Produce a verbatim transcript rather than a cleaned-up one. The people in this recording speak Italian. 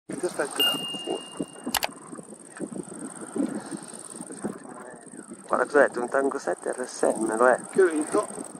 Ti aspetto. Sì. Guarda cos'è? Un Tango sette R S M, lo è? Che ho vinto?